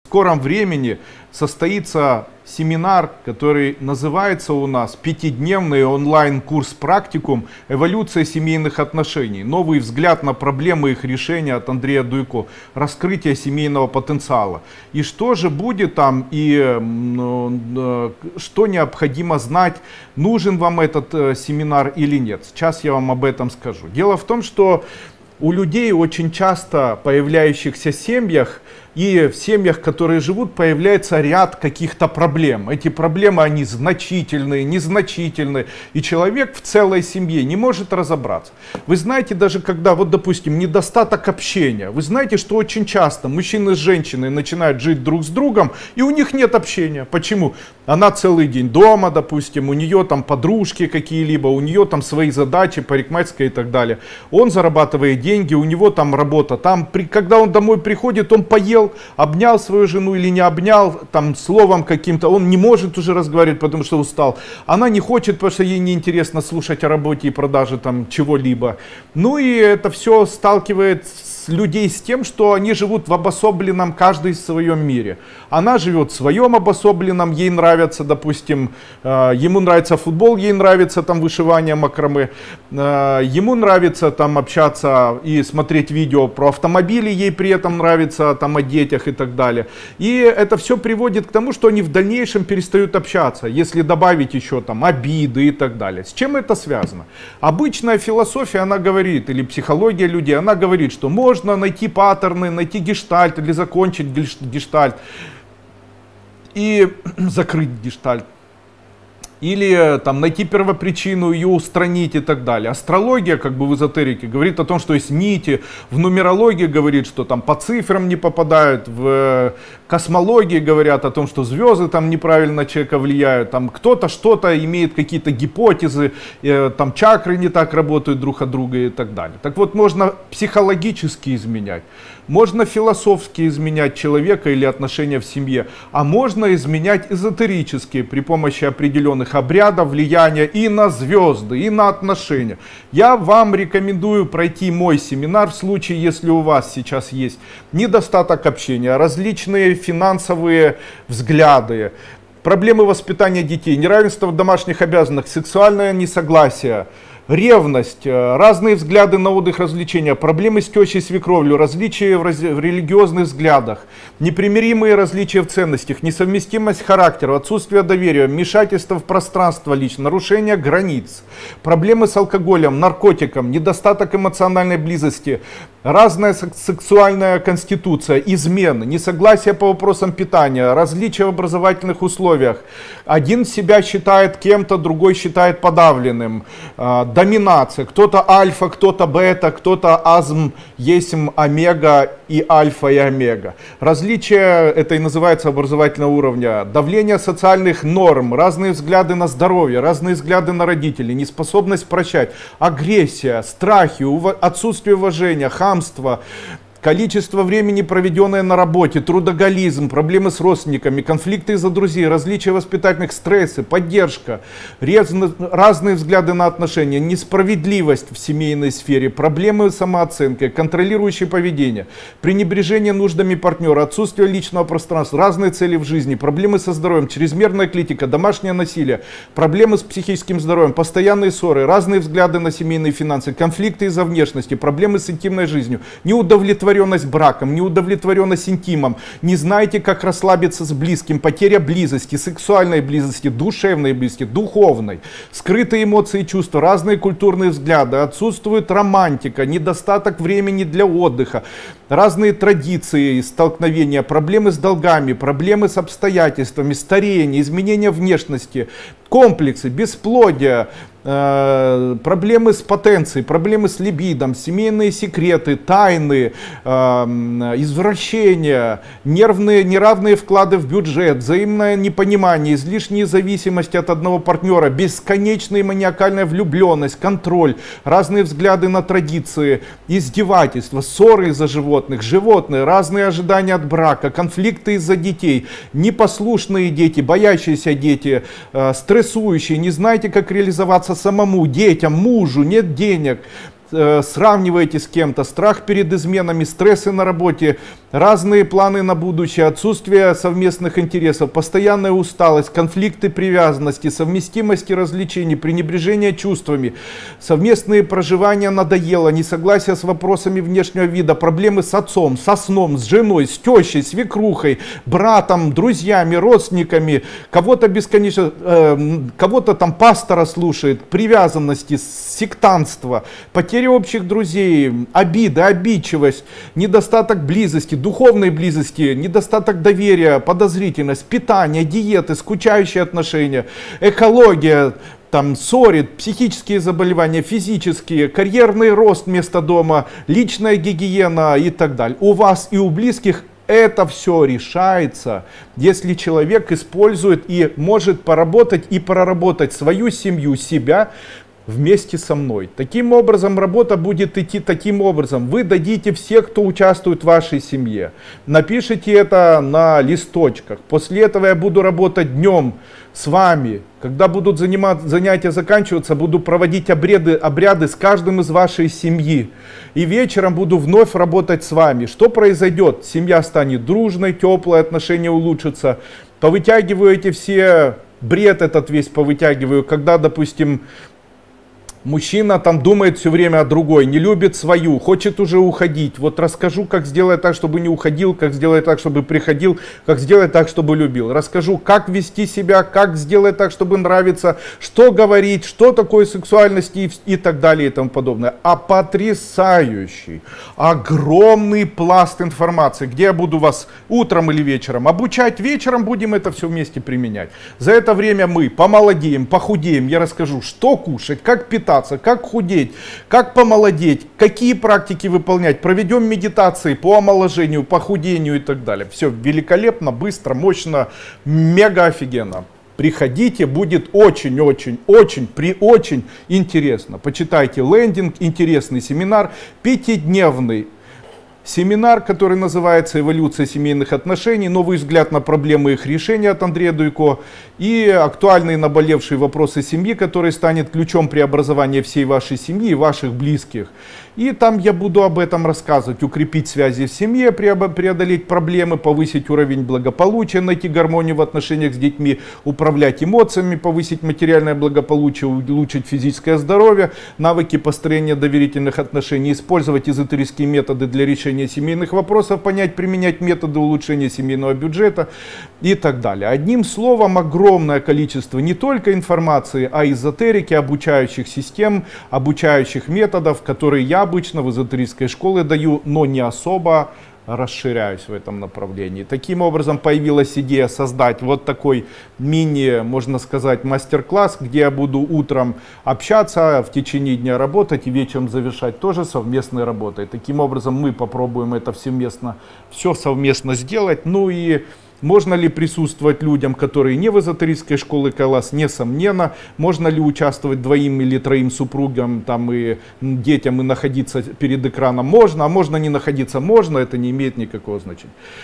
В скором времени состоится семинар, который называется у нас «Пятидневный онлайн-курс практикум. Эволюция семейных отношений. Новый взгляд на проблемы и их решения» от Андрея Дуйко. Раскрытие семейного потенциала. И что же будет там, и что необходимо знать, нужен вам этот семинар или нет. Сейчас я вам об этом скажу. Дело в том, что у людей, очень часто появляющихся семьях, и в семьях, которые живут, появляется ряд каких-то проблем. Эти проблемы, они значительные, незначительные. И человек в целой семье не может разобраться. Вы знаете, даже когда, вот допустим, недостаток общения. Вы знаете, что очень часто мужчины с женщиной начинают жить друг с другом, и у них нет общения. Почему? Она целый день дома, допустим, у нее там подружки какие-либо, у нее там свои задачи, парикмахерская и так далее. Он зарабатывает деньги, у него там работа. Там, когда он домой приходит, он поел, обнял свою жену или не обнял, там словом каким-то, он не может уже разговаривать, потому что устал. Она не хочет, потому что ей неинтересно слушать о работе и продаже там чего-либо. Ну и это все сталкивает людей с тем, что они живут в обособленном, каждый в своем мире. Она живет в своем обособленном, ей нравится, допустим, ему нравится футбол, ей нравится там вышивание макраме, ему нравится там общаться и смотреть видео про автомобили, ей при этом нравится там о детях и так далее. И это все приводит к тому, что они в дальнейшем перестают общаться, если добавить еще там обиды и так далее. С чем это связано? Обычная философия, она говорит, или психология людей, она говорит, что можно найти паттерны, найти гештальт или закончить гештальт и закрыть гештальт. Или там найти первопричину, ее устранить и так далее. Астрология, как бы в эзотерике, говорит о том, что есть нити. В нумерологии говорит, что там по цифрам не попадают. В космологии говорят о том, что звезды там неправильно на человека влияют. Там кто-то что-то имеет, какие-то гипотезы. Там чакры не так работают друг от друга и так далее. Так вот, можно психологически изменять. Можно философски изменять человека или отношения в семье. А можно изменять эзотерически при помощи определенных обрядов, влияния и на звезды, и на отношения. Я вам рекомендую пройти мой семинар в случае, если у вас сейчас есть недостаток общения, различные финансовые взгляды, проблемы воспитания детей, неравенство в домашних обязанностях, сексуальное несогласие, ревность, разные взгляды на отдых, развлечения, проблемы с тещей, свекровью, различия в религиозных взглядах, непримиримые различия в ценностях, несовместимость характера, отсутствие доверия, вмешательство в пространство лично, нарушение границ, проблемы с алкоголем, наркотиком, недостаток эмоциональной близости, разная сексуальная конституция, измены, несогласие по вопросам питания, различия в образовательных условиях. Один себя считает кем-то, другой считает подавленным. Доминация. Кто-то альфа, кто-то бета, кто-то азм, есм, омега и альфа и омега. Различия, это и называется образовательного уровня. Давление социальных норм, разные взгляды на здоровье, разные взгляды на родителей, неспособность прощать, агрессия, страхи, отсутствие уважения, хамство. Количество времени, проведенное на работе, трудоголизм, проблемы с родственниками, конфликты из-за друзей, различия воспитательных, стрессы, поддержка, разные взгляды на отношения, несправедливость в семейной сфере, проблемы с самооценкой, контролирующее поведение, пренебрежение нуждами партнера, отсутствие личного пространства, разные цели в жизни, проблемы со здоровьем, чрезмерная критика, домашнее насилие, проблемы с психическим здоровьем, постоянные ссоры, разные взгляды на семейные финансы, конфликты из-за внешности, проблемы с интимной жизнью, неудовлетворенность браком, неудовлетворенность интимом, не знаете, как расслабиться с близким, потеря близости, сексуальной близости, душевной близости, духовной, скрытые эмоции и чувства, разные культурные взгляды, отсутствует романтика, недостаток времени для отдыха, разные традиции, столкновения, проблемы с долгами, проблемы с обстоятельствами, старение, изменение внешности, комплексы, бесплодие, проблемы с потенцией, проблемы с либидом, семейные секреты, тайны, извращения, неравные вклады в бюджет, взаимное непонимание, излишние зависимости от одного партнера, бесконечная маниакальная влюбленность, контроль, разные взгляды на традиции, издевательства, ссоры из-за животные, разные ожидания от брака, конфликты из-за детей, непослушные дети, боящиеся дети, стрессующие, не знаете, как реализоваться самому, детям, мужу, нет денег, сравниваете с кем-то, страх перед изменами, стрессы на работе, разные планы на будущее, отсутствие совместных интересов, постоянная усталость, конфликты привязанности, совместимости развлечений, пренебрежение чувствами, совместные проживания надоело, несогласие с вопросами внешнего вида, проблемы с отцом, со сном, с женой, с тещей, свекрухой, братом, друзьями, родственниками, кого-то бесконечно, кого-то там пастора слушает, привязанности, сектантство, потери общих друзей, обида, обидчивость, недостаток близости, духовной близости, недостаток доверия, подозрительность, питание, диеты, скучающие отношения, экология, там ссорит, психические заболевания, физические, карьерный рост вместо дома, личная гигиена и так далее. У вас и у близких это все решается, если человек использует и может поработать и проработать свою семью, себя вместе со мной. Таким образом, работа будет идти таким образом. Вы дадите всех, кто участвует в вашей семье. Напишите это на листочках. После этого я буду работать днем с вами. Когда будут занятия заканчиваться, буду проводить обряды с каждым из вашей семьи. И вечером буду вновь работать с вами. Что произойдет? Семья станет дружной, теплые отношения улучшатся. Повытягиваете все, бред этот весь повытягиваю, когда, допустим, мужчина там думает все время о другой, не любит свою, хочет уже уходить. Вот расскажу, как сделать так, чтобы не уходил, как сделать так, чтобы приходил, как сделать так, чтобы любил. Расскажу, как вести себя, как сделать так, чтобы нравиться, что говорить, что такое сексуальность и так далее и тому подобное. А потрясающий, огромный пласт информации, где я буду вас утром или вечером обучать. Вечером будем это все вместе применять. За это время мы помолодеем, похудеем. Я расскажу, что кушать, как питаться, как худеть, как помолодеть, какие практики выполнять, проведем медитации по омоложению, похудению и так далее. Все великолепно, быстро, мощно, мега офигенно. Приходите, будет очень интересно. Почитайте лендинг, интересный семинар, 5-дневный. Семинар, который называется «Эволюция семейных отношений. Новый взгляд на проблемы и их решения» от Андрея Дуйко. И актуальные наболевшие вопросы семьи, который станет ключом преобразования всей вашей семьи и ваших близких. И там я буду об этом рассказывать. Укрепить связи в семье, преодолеть проблемы, повысить уровень благополучия, найти гармонию в отношениях с детьми, управлять эмоциями, повысить материальное благополучие, улучшить физическое здоровье, навыки построения доверительных отношений, использовать эзотерические методы для решения семейных вопросов, понять, применять методы улучшения семейного бюджета и так далее. Одним словом, огромное количество не только информации, а эзотерики, обучающих систем, обучающих методов, которые я обычно в эзотерической школе даю, но не особо расширяюсь в этом направлении. Таким образом появилась идея создать вот такой мини, можно сказать, мастер-класс, где я буду утром общаться, в течение дня работать и вечером завершать тоже совместной работой. Таким образом мы попробуем это все совместно сделать. Ну и можно ли присутствовать людям, которые не в эзотерической школе Кайлас? Несомненно. Можно ли участвовать двоим или троим супругам там, и детям и находиться перед экраном? Можно, а можно не находиться? Можно, это не имеет никакого значения.